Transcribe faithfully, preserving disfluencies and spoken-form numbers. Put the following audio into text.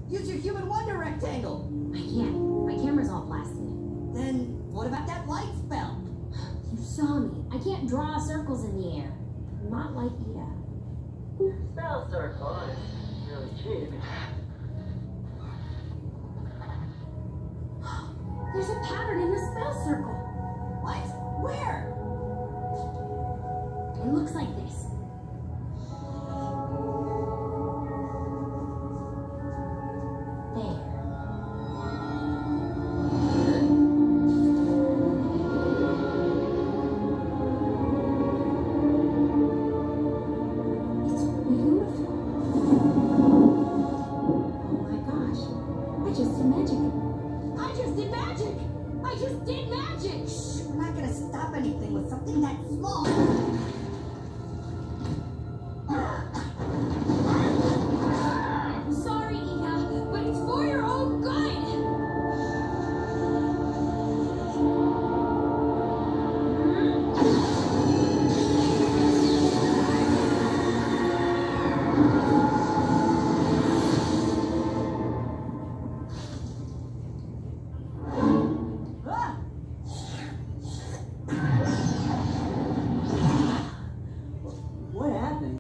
Use your human wonder rectangle. I can't. My camera's all blasted. Then what about that light spell? You saw me. I can't draw circles in the air. I'm not like Ida. Spells are fun. Really cheap. There's a pattern in the spell circle. What? Where? It looks like this. There. It's beautiful. Oh my gosh. I just did magic. I just did magic. I just did magic. Shh, we're not gonna stop anything with something that small. Sorry, Ida, but it's for your own good. Huh?